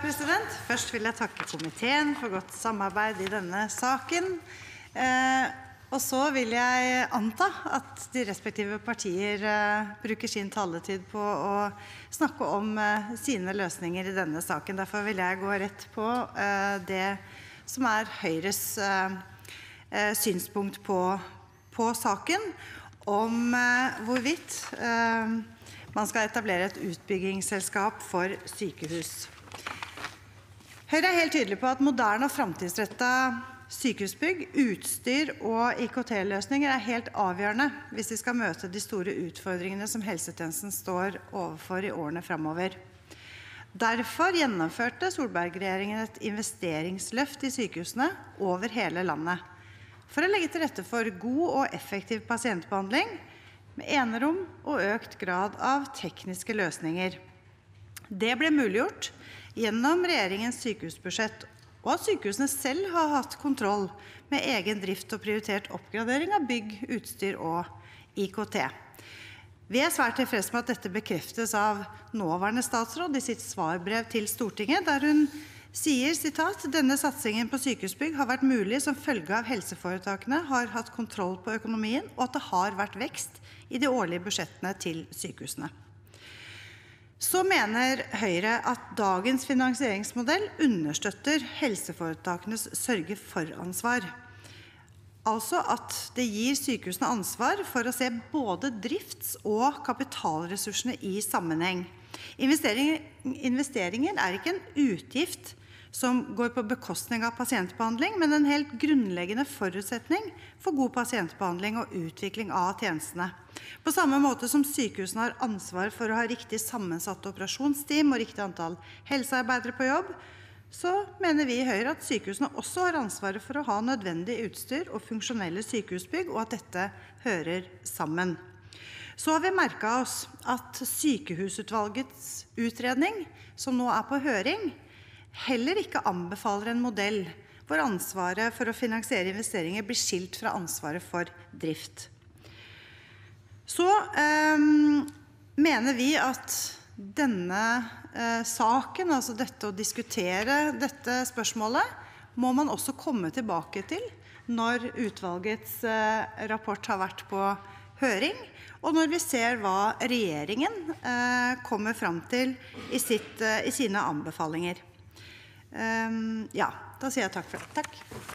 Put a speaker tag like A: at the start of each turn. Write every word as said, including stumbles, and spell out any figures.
A: president. Først vil jeg takke komiteen for godt samarbeid i denne saken. Eh, og så vil jeg anta at de respektive partier eh, bruker sin taletid på å snakke om eh, sine løsninger i denne saken. Derfor vil jeg gå rett på eh, det som er Høyres eh, eh, synspunkt på, på saken, om eh, hvorvidt eh, man skal etablere et utbyggingsselskap for sykehus. Høyre er helt tydelig på at moderne og fremtidsrettet sykehusbygg, utstyr og I K T-løsninger er helt avgjørende hvis vi skal møte de store utfordringene som helsetjenesten står overfor I årene fremover. Derfor gjennomførte Solberg-regjeringen et investeringsløft I sykehusene over hele landet for å legge til rette for god og effektiv pasientbehandling med enerom og økt grad av tekniske løsninger. Det ble muliggjort gjennom regjeringens sykehusbudsjett, og at sykehusene selv har hatt kontroll med egen drift og prioritert oppgradering av bygg, utstyr og I K T. Vi er svært tilfreds med at dette bekreftes av nåværende statsråd I sitt svarbrev til Stortinget, der hun sier, sitat, «Denne satsingen på sykehusbygg har vært mulig som følge av helseforetakene har hatt kontroll på økonomien, og at det har vært vekst I de årlige budsjettene til sykehusene.» Så mener Høyre at dagens finansieringsmodell understøtter helseforetakenes sørge-for-ansvar. Altså at det gir sykehusene ansvar for å se både drifts- og kapitalressursene I sammenheng. Investeringer, investeringer er ikke en utgift som går på bekostning av pasientbehandling, men en helt grunnleggende forutsetning for god pasientbehandling og utvikling av tjenestene. På samme måte som sykehusene har ansvar for å ha riktig sammensatt operasjonsteam og riktig antall helsearbeidere på jobb, så mener vi I Høyre at sykehusene også har ansvaret for å ha nødvendig utstyr og funksjonelle sykehusbygg, og at dette hører sammen. Så har vi merket oss at sykehusutvalgets utredning, som nå er på høring, heller ikke anbefaler en modell hvor ansvaret for å finansiere investeringer blir skilt fra ansvaret for drift. Så eh, mener vi at denne eh, saken, altså dette å diskutere dette spørsmålet, må man også komme tilbake til når utvalgets eh, rapport har vært på høring, og når vi ser hva regjeringen eh, kommer frem til I, sitt, eh, I sine anbefalinger. Um, ja, da sier jeg takk for det. Takk.